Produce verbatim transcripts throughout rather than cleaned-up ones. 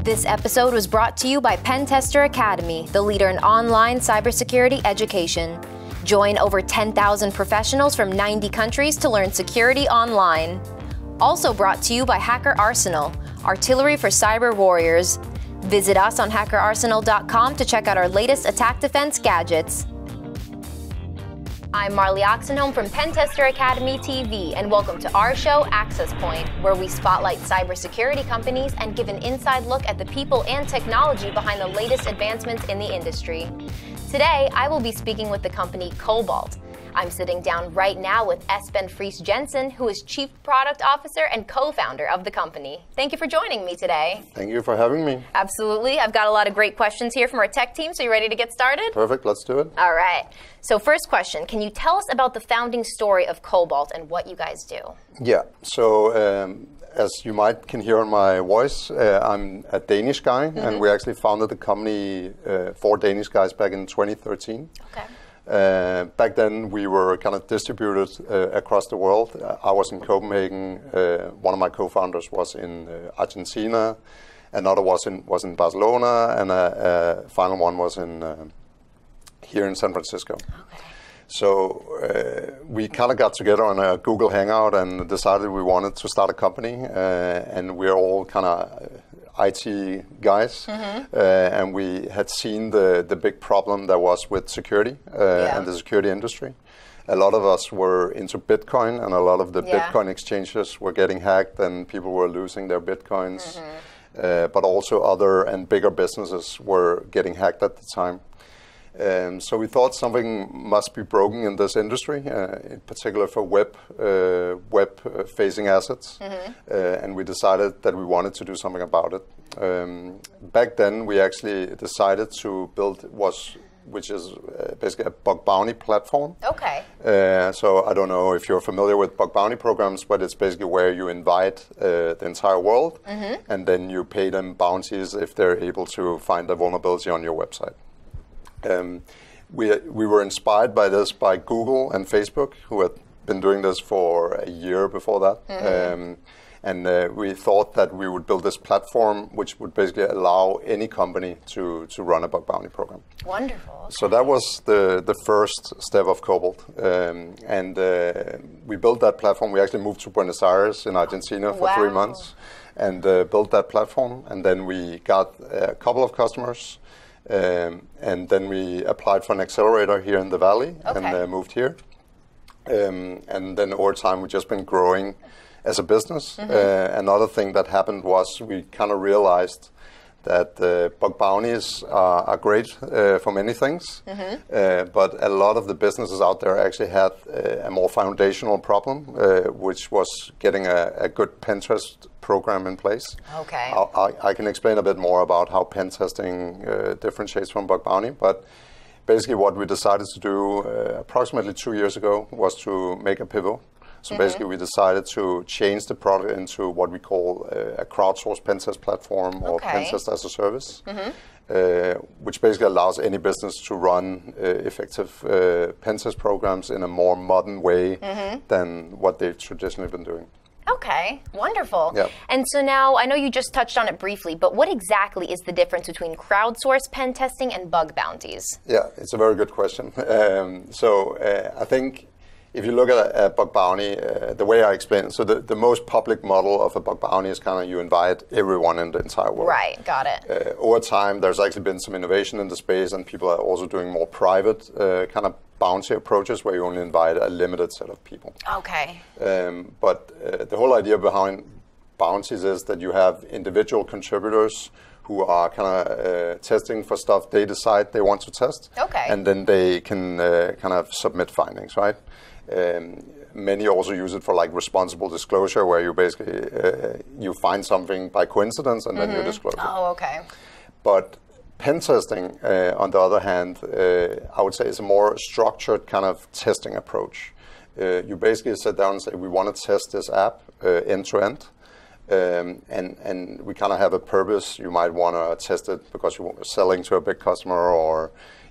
This episode was brought to you by Pentester Academy, the leader in online cybersecurity education. Join over ten thousand professionals from ninety countries to learn security online. Also brought to you by Hacker Arsenal, artillery for cyber warriors. Visit us on hacker arsenal dot com to check out our latest attack defense gadgets. I'm Marley Oxenholm from Pentester Academy T V, and welcome to our show, Access Point, where we spotlight cybersecurity companies and give an inside look at the people and technology behind the latest advancements in the industry. Today, I will be speaking with the company Cobalt. I'm sitting down right now with Esben Friis-Jensen, who is Chief Product Officer and co-founder of the company. Thank you for joining me today. Thank you for having me. Absolutely. I've got a lot of great questions here from our tech team, so you ready to get started? Perfect, let's do it. All right. So first question, can you tell us about the founding story of Cobalt and what you guys do? Yeah, so um, as you might can hear on my voice, uh, I'm a Danish guy, mm-hmm. and we actually founded the company, uh, four Danish guys, back in twenty thirteen. Okay. Uh, back then, we were kind of distributed uh, across the world. Uh, I was in Copenhagen. Uh, one of my co-founders was in uh, Argentina. Another was in was in Barcelona, and a, a final one was in uh, here in San Francisco. Okay. So uh, we kind of got together on a Google Hangout and decided we wanted to start a company. Uh, and we're all kind of I T guys, mm-hmm. uh, and we had seen the, the big problem there was with security uh, yeah. and the security industry. A lot of us were into Bitcoin, and a lot of the yeah. Bitcoin exchanges were getting hacked, and people were losing their Bitcoins. Mm-hmm. uh, but also other and bigger businesses were getting hacked at the time. Um, so we thought something must be broken in this industry, uh, in particular for web uh, web-facing assets, mm-hmm. uh, and we decided that we wanted to do something about it. Um, back then, we actually decided to build was, which is uh, basically a bug bounty platform. Okay. Uh, so I don't know if you're familiar with bug bounty programs, but it's basically where you invite uh, the entire world, mm-hmm. and then you pay them bounties if they're able to find a vulnerability on your website. Um, we we were inspired by this by Google and Facebook, who had been doing this for a year before that. Mm-hmm. Um, and uh, we thought that we would build this platform which would basically allow any company to, to run a bug bounty program. Wonderful. Okay. So that was the, the first step of Cobalt. Um, and uh, we built that platform. We actually moved to Buenos Aires in Argentina for wow. three months and uh, built that platform. And then we got a couple of customers. Um, and then we applied for an accelerator here in the Valley, okay. and uh, moved here. Um, and then over time, we've just been growing as a business. Mm-hmm. Uh, another thing that happened was we kind of realized that uh, bug bounties are, are great uh, for many things, mm-hmm. uh, but a lot of the businesses out there actually had uh, a more foundational problem, uh, which was getting a, a good pen test program in place. Okay. I, I, I can explain a bit more about how pen testing uh, differentiates from bug bounty, but basically what we decided to do uh, approximately two years ago was to make a pivot. So mm-hmm. basically, we decided to change the product into what we call uh, a crowdsourced pen test platform, or okay. pen test as a service, mm-hmm. uh, which basically allows any business to run uh, effective uh, pen test programs in a more modern way mm-hmm. than what they've traditionally been doing. Okay, wonderful. Yep. And so now, I know you just touched on it briefly, but what exactly is the difference between crowdsourced pen testing and bug bounties? Yeah, it's a very good question. Um, so uh, I think if you look at a, a bug bounty, uh, the way I explain it, so the, the most public model of a bug bounty is kind of you invite everyone in the entire world. Right, got it. Uh, over time, there's actually been some innovation in the space, and people are also doing more private uh, kind of bounty approaches where you only invite a limited set of people. Okay. Um, but uh, the whole idea behind bounties is that you have individual contributors who are kind of uh, testing for stuff they decide they want to test. Okay. And then they can uh, kind of submit findings, right? Um, many also use it for like responsible disclosure, where you basically uh, you find something by coincidence and mm-hmm. then you disclose it. Oh, okay. But pen testing, uh, on the other hand, uh, I would say is a more structured kind of testing approach. Uh, you basically sit down and say, we want to test this app uh, end to end. Um, and, and we kind of have a purpose. You might want to test it because you're selling to a big customer, or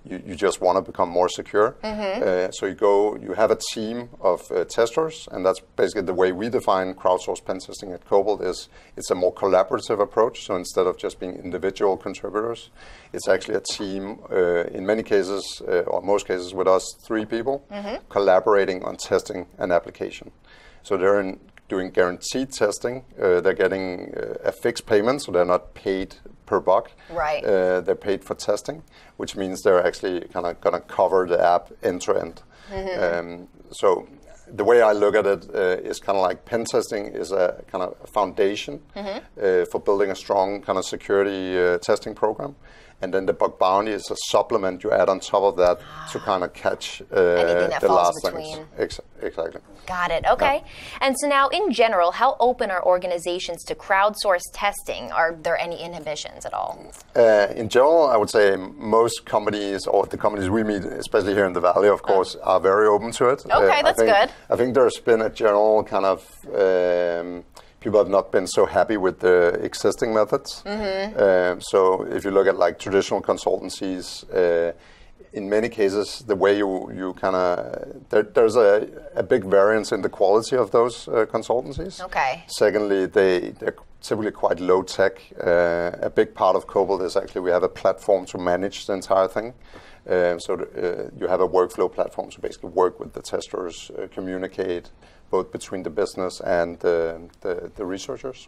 you, you just want to become more secure. Mm-hmm. Uh, so you go, you have a team of uh, testers, and that's basically the way we define crowdsourced pen testing at Cobalt. Is it's a more collaborative approach. So instead of just being individual contributors, it's actually a team. Uh, in many cases, uh, or most cases, with us three people mm-hmm. collaborating on testing an application. So they're in, doing guaranteed testing. Uh, they're getting uh, a fixed payment, so they're not paid per bug. Right. Uh, they're paid for testing, which means they're actually kind of going to cover the app end to end. Mm-hmm. Um, so the way I look at it uh, is kind of like pen testing is a kind of foundation mm-hmm. uh, for building a strong kind of security uh, testing program. And then the bug bounty is a supplement you add on top of that to kind of catch uh, anything that the falls last between. things. Ex- exactly. Got it. Okay. Yeah. And so now, in general, how open are organizations to crowdsourced testing? Are there any inhibitions at all? Uh, in general, I would say most companies, or the companies we meet, especially here in the Valley, of course, oh. are very open to it. Okay, uh, that's I think, good. I think there's been a general kind of um, people have not been so happy with the existing methods. Mm-hmm. Uh, so if you look at like traditional consultancies, uh, in many cases, the way you, you kind of, there, there's a, a big variance in the quality of those uh, consultancies. Okay. Secondly, they, they're typically quite low tech. Uh, a big part of Cobalt is actually we have a platform to manage the entire thing. Uh, so uh, you have a workflow platform to basically work with the testers, uh, communicate both between the business and uh, the, the researchers.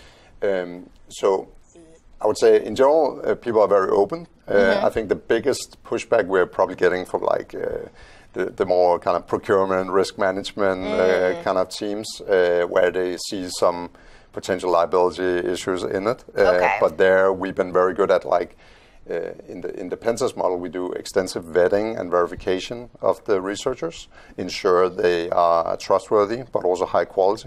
Um, so I would say in general, uh, people are very open. Uh, mm-hmm. I think the biggest pushback we're probably getting from like uh, the, the more kind of procurement, risk management mm. uh, kind of teams uh, where they see some potential liability issues in it. Uh, okay. But there we've been very good at like, Uh, in the in the pen test model, we do extensive vetting and verification of the researchers, ensure they are trustworthy but also high quality.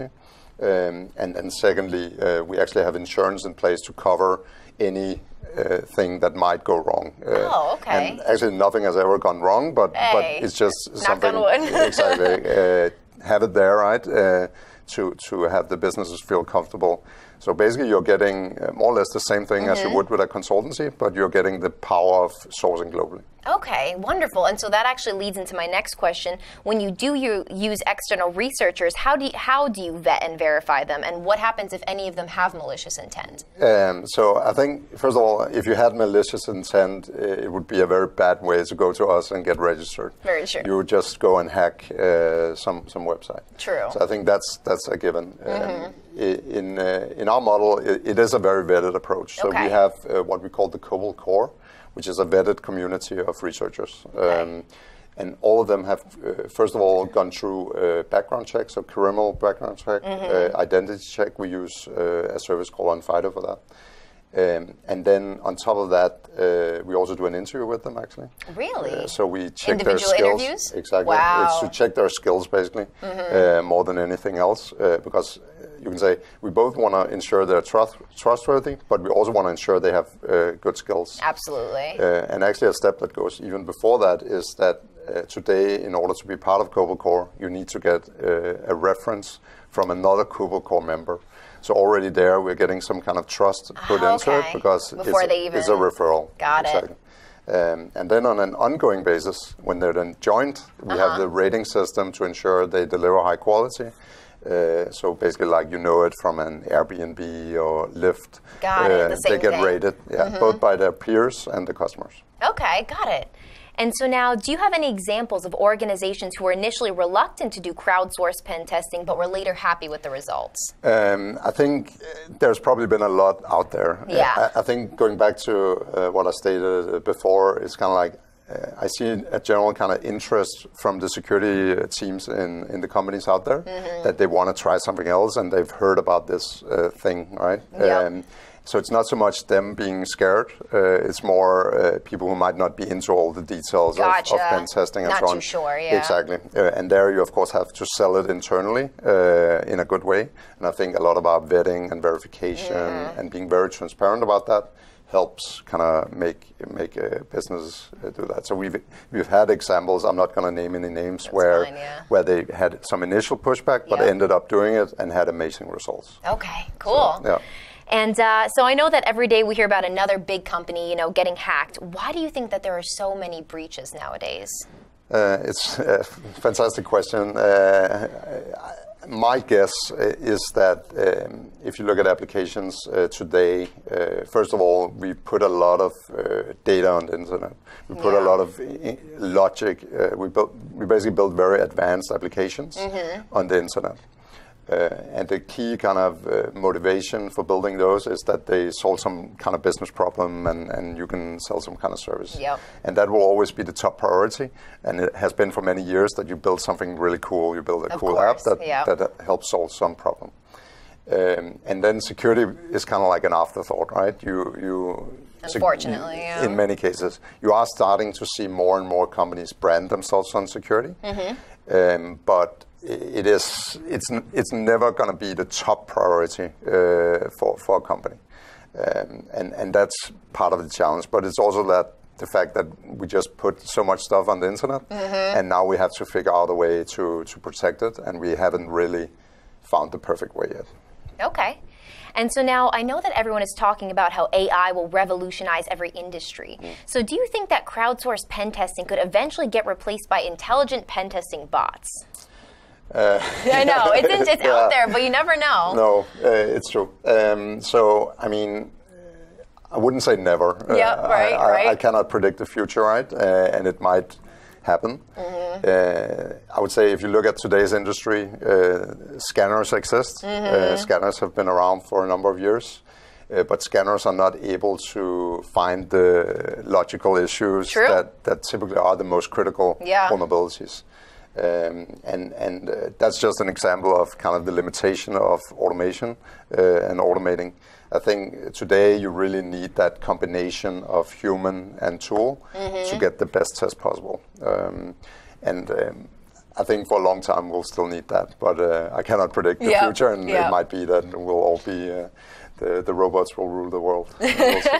Um, and then secondly, uh, we actually have insurance in place to cover any uh, thing that might go wrong. Uh, oh, okay. And actually, nothing has ever gone wrong, but hey, but it's just something. Knock on wood. Exactly. Uh, have it there, right? Uh, to to have the businesses feel comfortable. So basically, you're getting uh, more or less the same thing mm-hmm. as you would with a consultancy, but you're getting the power of sourcing globally. Okay, wonderful. And so that actually leads into my next question. When you do you use external researchers, how do you, how do you vet and verify them? And what happens if any of them have malicious intent? Um, so I think, first of all, if you had malicious intent, it would be a very bad way to go to us and get registered. Very true. You would just go and hack uh, some, some website. True. So I think that's that's a given. Mm-hmm. Um, in, uh, in our model, it, it is a very vetted approach. So okay. we have uh, what we call the Cobalt Core, which is a vetted community of researchers. Okay. Um, and all of them have, uh, first of all, gone through uh, background checks, so criminal background check, mm-hmm. uh, identity check. We use uh, a service called OnFido for that. Um, and then on top of that, uh, we also do an interview with them, actually. Really? Uh, so we check Individual their skills. Interviews? Exactly. Wow. It's to check their skills, basically, mm-hmm. uh, more than anything else, uh, because you can say we both want to ensure they're trust, trustworthy, but we also want to ensure they have uh, good skills. Absolutely. Uh, and actually a step that goes even before that is that uh, today, in order to be part of Cobalt Core, you need to get uh, a reference from another Cobalt Core member. So already there, we're getting some kind of trust put oh, into okay. it because Before it's, they even... it's a referral. Got exactly. it. Um, and then on an ongoing basis, when they're then joined, we uh-huh. have the rating system to ensure they deliver high quality. Uh, so basically, like you know it from an Airbnb or Lyft. Got uh, it. The same they get thing. rated, yeah, mm-hmm. both by their peers and the customers. Okay, got it. And so now, do you have any examples of organizations who were initially reluctant to do crowdsourced pen testing, but were later happy with the results? Um, I think there's probably been a lot out there. Yeah. I, I think going back to uh, what I stated before, it's kind of like uh, I see a general kind of interest from the security teams in, in the companies out there mm-hmm. that they want to try something else and they've heard about this uh, thing, right? Yep. Um, So it's not so much them being scared. Uh, it's more uh, people who might not be into all the details gotcha. of, of pen testing and not so on. Not too sure, yeah. Exactly. Uh, and there you, of course, have to sell it internally uh, in a good way. And I think a lot about vetting and verification mm-hmm. and being very transparent about that helps kind of make make a business uh, do that. So we've we've had examples. I'm not going to name any names That's where fine, yeah. where they had some initial pushback, but yep. ended up doing it and had amazing results. Okay, cool. So, yeah. And uh, so I know that every day we hear about another big company, you know, getting hacked. Why do you think that there are so many breaches nowadays? Uh, it's a fantastic question. Uh, my guess is that um, if you look at applications uh, today, uh, first of all, we put a lot of uh, data on the internet. We put yeah. a lot of I- logic. Uh, we built, we basically built very advanced applications mm-hmm. on the internet. Uh, and the key kind of uh, motivation for building those is that they solve some kind of business problem and, and you can sell some kind of service. Yep. And that will always be the top priority. And it has been for many years that you build something really cool. You build a of cool course. app that, yep. that helps solve some problem. Um, and then security is kind of like an afterthought, right? You, you Unfortunately, yeah. In many cases, you are starting to see more and more companies brand themselves on security. Mm-hmm. Um, but it is it's it's never going to be the top priority uh, for for a company, um, and and that's part of the challenge. But it's also that the fact that we just put so much stuff on the internet, mm-hmm. and now we have to figure out a way to to protect it, and we haven't really found the perfect way yet. Okay. And so now I know that everyone is talking about how A I will revolutionize every industry. Mm. So do you think that crowdsourced pen testing could eventually get replaced by intelligent pen testing bots? Uh, I know, it's, in, it's yeah. out there, but you never know. No, uh, it's true. Um, so, I mean, I wouldn't say never. Yeah, uh, right, I, I, right. I cannot predict the future, right? Uh, and it might happen. Mm-hmm. Uh, I would say if you look at today's industry, uh, scanners exist. Mm-hmm. Uh, scanners have been around for a number of years. Uh, but scanners are not able to find the logical issues that, that typically are the most critical yeah. vulnerabilities. Um, and and uh, that's just an example of kind of the limitation of automation uh, and automating. I think today you really need that combination of human and tool mm-hmm. to get the best test possible. Um, and um, I think for a long time we'll still need that, but uh, I cannot predict the yep. future, and yep. it might be that we'll all be uh, the the robots will rule the world. We'll see.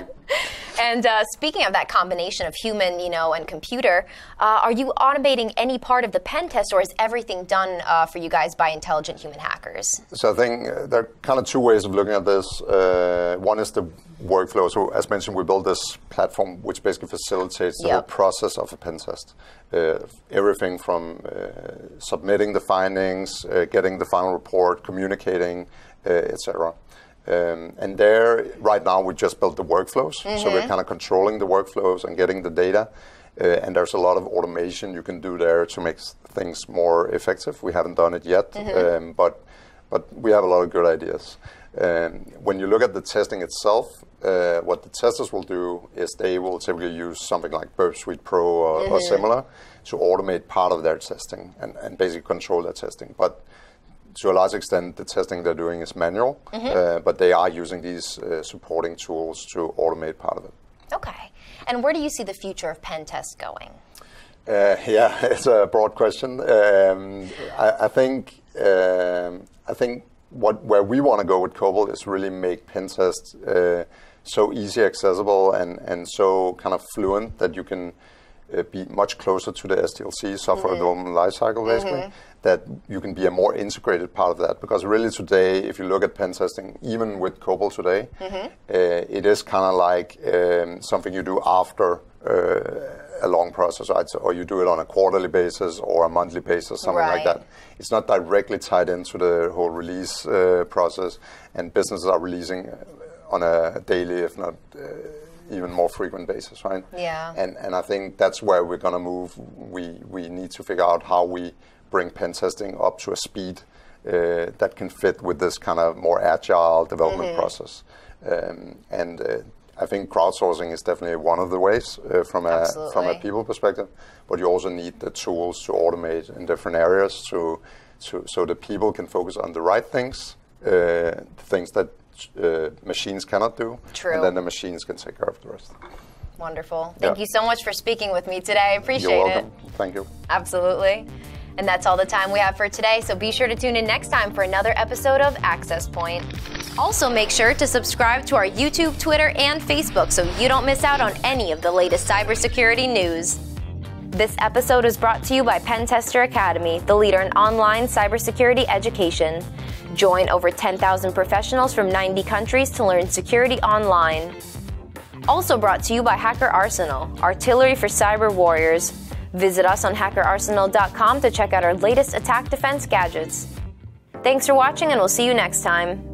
And uh, speaking of that combination of human, you know, and computer, uh, are you automating any part of the pen test, or is everything done uh, for you guys by intelligent human hackers? So I think uh, there are kind of two ways of looking at this. Uh, one is the workflow. So as mentioned, we built this platform which basically facilitates the yep. whole process of a pen test. Uh, everything from uh, submitting the findings, uh, getting the final report, communicating, uh, et cetera. Um, and there, right now, we just built the workflows. Mm-hmm. So we're kind of controlling the workflows and getting the data. Uh, and there's a lot of automation you can do there to make things more effective. We haven't done it yet, mm-hmm. um, but but we have a lot of good ideas. Um, when you look at the testing itself, uh, what the testers will do is they will typically use something like Burp Suite Pro or, mm-hmm. or similar to automate part of their testing and, and basically control their testing. But to a large extent, the testing they're doing is manual, mm-hmm. uh, but they are using these uh, supporting tools to automate part of it. Okay. And where do you see the future of pen tests going? Uh, yeah, it's a broad question. Um, I, I think um, I think what where we want to go with Cobalt is really make pen tests uh, so easy, accessible, and, and so kind of fluent that you can uh, be much closer to the S D L C, software mm-hmm. development lifecycle, basically. Mm-hmm. That you can be a more integrated part of that. Because really today, if you look at pen testing, even with Cobalt today, mm-hmm. uh, it is kind of like um, something you do after uh, a long process, right? So, or you do it on a quarterly basis or a monthly basis, something right. like that. It's not directly tied into the whole release uh, process, and businesses are releasing on a daily, if not uh, even more frequent basis, right? Yeah. And and I think that's where we're going to move. We we need to figure out how we bring pen testing up to a speed uh, that can fit with this kind of more agile development mm-hmm. process. Um, and uh, I think crowdsourcing is definitely one of the ways uh, from a Absolutely. from a people perspective. But you also need the tools to automate in different areas, to, to so that people can focus on the right things, uh, things that uh, machines cannot do, True. And then the machines can take care of the rest. Wonderful. Thank yeah. you so much for speaking with me today. I appreciate You're welcome. it. Thank you. Absolutely. And that's all the time we have for today, so be sure to tune in next time for another episode of Access Point. Also, make sure to subscribe to our YouTube, Twitter, and Facebook so you don't miss out on any of the latest cybersecurity news. This episode is brought to you by Pen Tester Academy, the leader in online cybersecurity education. Join over ten thousand professionals from ninety countries to learn security online. Also brought to you by Hacker Arsenal, artillery for cyber warriors. Visit us on hacker arsenal dot com to check out our latest attack defense gadgets. Thanks for watching, and we'll see you next time.